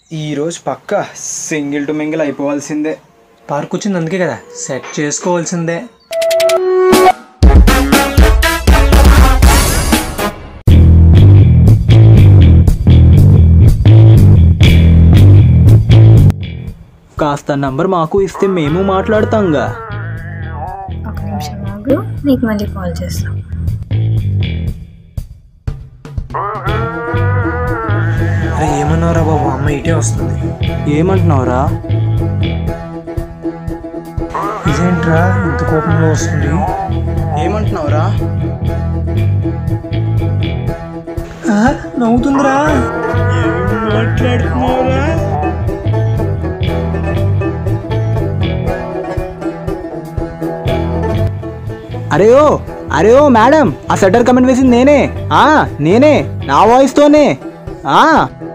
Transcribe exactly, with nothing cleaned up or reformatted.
ఈరోజు పక్క single to mingle అయిపోవాల్సిందే. పార్క్ వచ్చింది అందుకే కదా, సెట్ చేసుకోవాల్సిందే. కాస్త నంబర్ మాకు ఇస్తే మేము మాట్లాడతాంగా. ఒక నిమిషం ఆగు, నీకు మళ్ళీ కాల్ చేస్తాం. అరే ఏమన్నావురా బాబు, అమ్మ ఇటే వస్తుంది. ఏమంటున్నావురా? ఇదేంట్రా ఇంత కోపంలో వస్తుంది? ఏమంటున్నావురా? నవ్వుతుందిరా. మాట్లాడుతున్నావురా? అరే ఓ అరే ఓ మేడం, ఆ షట్టర్ కమెంట్ వేసింది నేనే. ఆ నేనే, నా వాయిస్తోనే. ఆ